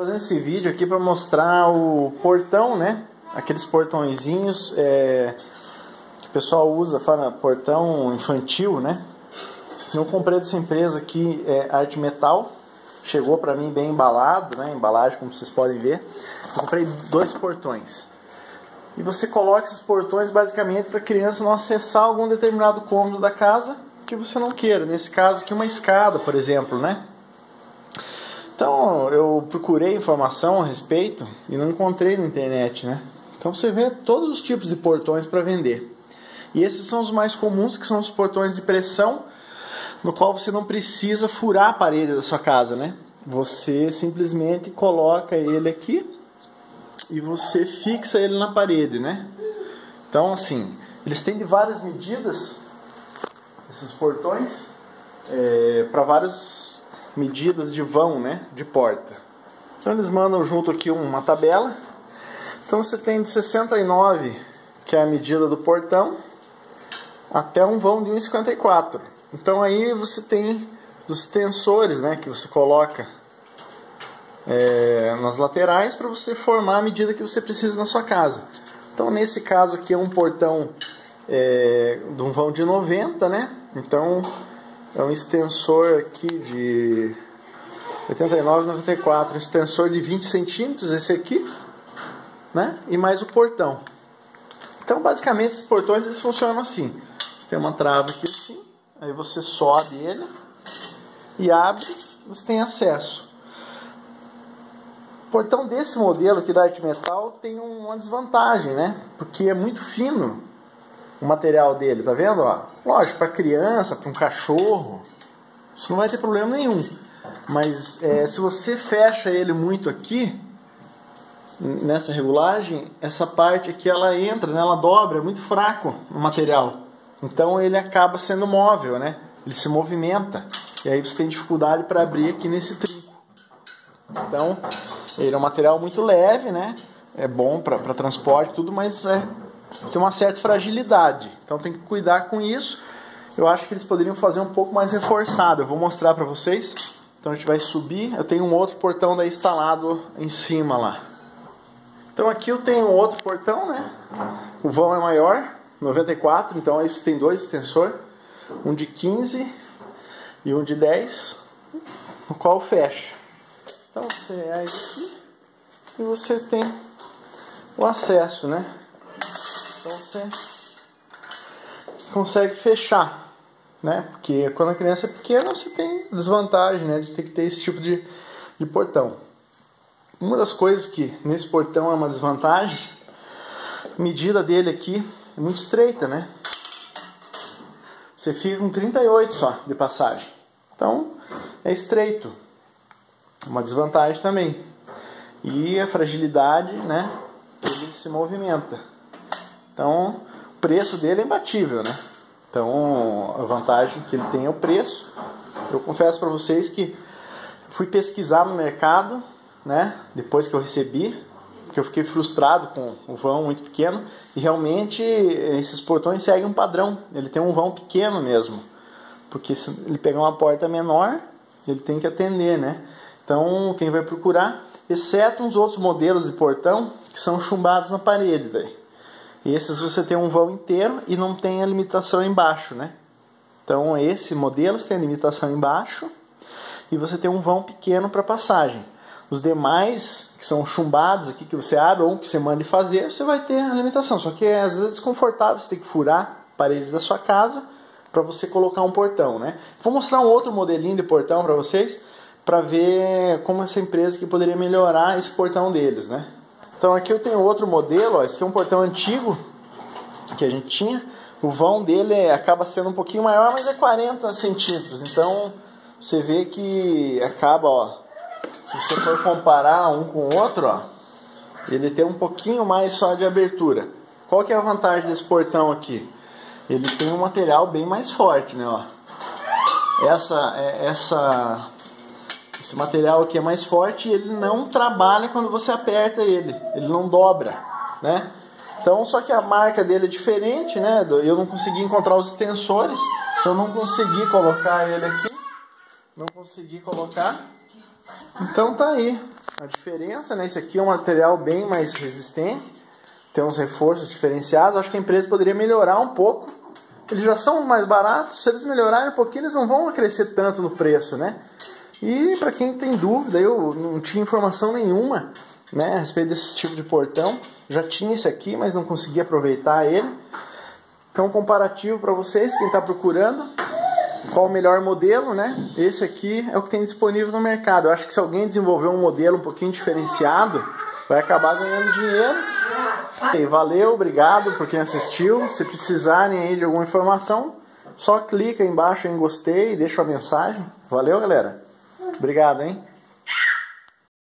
fazendo esse vídeo aqui para mostrar o portão, né? Aqueles portõezinhos que o pessoal usa, fala portão infantil, né? Eu comprei dessa empresa aqui, Arte Metal. Chegou para mim bem embalado, né? Embalagem, como vocês podem ver. Eu comprei 2 portões. E você coloca esses portões basicamente para a criança não acessar algum determinado cômodo da casa que você não queira. Nesse caso aqui, uma escada, por exemplo, né? Então eu procurei informação a respeito e não encontrei na internet, né? Então você vê todos os tipos de portões para vender. E esses são os mais comuns, que são os portões de pressão, no qual você não precisa furar a parede da sua casa, né? Você simplesmente coloca ele aqui e você fixa ele na parede, né? Então assim, eles têm de várias medidas, esses portões, para várias medidas de vão, né, de porta. Então eles mandam junto aqui uma tabela. Então você tem de 69, que é a medida do portão, até um vão de 1,54. Então aí você tem os tensores, né, que você coloca nas laterais para você formar a medida que você precisa na sua casa. Então nesse caso aqui é um portão de um vão de 90, né? Então é um extensor aqui de 89,94, um extensor de 20 centímetros, esse aqui, né? E mais o portão. Então, basicamente, esses portões eles funcionam assim. Você tem uma trava aqui assim, aí você sobe ele e abre, você tem acesso. O portão desse modelo aqui da Arte Metal tem uma desvantagem, né? Porque é muito fino o material dele, tá vendo? Ó? Lógico, para criança, para um cachorro, isso não vai ter problema nenhum. Mas se você fecha ele muito aqui, nessa regulagem, essa parte aqui ela entra, né? Ela dobra, é muito fraco o material. Então ele acaba sendo móvel, né? Ele se movimenta. E aí você tem dificuldade para abrir aqui nesse trinco. Então, ele é um material muito leve, né? É bom para transporte e tudo, mas tem uma certa fragilidade, então tem que cuidar com isso. Eu acho que eles poderiam fazer um pouco mais reforçado. Eu vou mostrar para vocês. Então a gente vai subir. Eu tenho um outro portão daí instalado em cima lá. Então aqui eu tenho outro portão, né? O vão é maior, 94. Então aí você tem 2 extensores, um de 15 e um de 10, no qual fecha. Então você ergue aqui e você tem o acesso, né? Então você consegue fechar, né? Porque quando a criança é pequena você tem desvantagem, né? De ter que ter esse tipo de portão. Uma das coisas que nesse portão é uma desvantagem, a medida dele aqui é muito estreita, né? Você fica com 38 só de passagem. Então é estreito. Uma desvantagem também. E a fragilidade, né? Ele se movimenta. Então, o preço dele é imbatível, né? Então, a vantagem que ele tem é o preço. Eu confesso para vocês que fui pesquisar no mercado, né? Depois que eu recebi, porque eu fiquei frustrado com o vão muito pequeno. E realmente, esses portões seguem um padrão. Ele tem um vão pequeno mesmo. Porque se ele pegar uma porta menor, ele tem que atender, né? Então, quem vai procurar, exceto uns outros modelos de portão que são chumbados na parede daí. Esses você tem um vão inteiro e não tem a limitação embaixo, né? Então esse modelo você tem a limitação embaixo e você tem um vão pequeno para passagem. Os demais, que são chumbados aqui, que você abre ou que você manda fazer, você vai ter a limitação. Só que às vezes é desconfortável, você tem que furar a parede da sua casa para você colocar um portão, né? Vou mostrar um outro modelinho de portão para vocês, para ver como essa empresa que poderia melhorar esse portão deles, né? Então aqui eu tenho outro modelo, ó, esse aqui é um portão antigo que a gente tinha. O vão dele acaba sendo um pouquinho maior, mas é 40 centímetros. Então você vê que acaba, ó, se você for comparar um com o outro, ó, ele tem um pouquinho mais só de abertura. Qual que é a vantagem desse portão aqui? Ele tem um material bem mais forte, né? Ó. Esse material aqui é mais forte e ele não trabalha quando você aperta ele. Ele não dobra, né? Então, só que a marca dele é diferente, né? Eu não consegui encontrar os extensores. Eu não consegui colocar ele aqui. Não consegui colocar. Então tá aí a diferença, né? Esse aqui é um material bem mais resistente, tem uns reforços diferenciados. Acho que a empresa poderia melhorar um pouco. Eles já são mais baratos, se eles melhorarem um pouquinho, eles não vão crescer tanto no preço, né? E para quem tem dúvida, eu não tinha informação nenhuma, né, a respeito desse tipo de portão. Já tinha esse aqui, mas não consegui aproveitar ele. Então, comparativo para vocês, quem está procurando qual o melhor modelo, né? Esse aqui é o que tem disponível no mercado. Eu acho que se alguém desenvolver um modelo um pouquinho diferenciado, vai acabar ganhando dinheiro. E valeu, obrigado por quem assistiu. Se precisarem aí de alguma informação, só clica aí embaixo em gostei e deixa a mensagem. Valeu, galera. Obrigado, hein?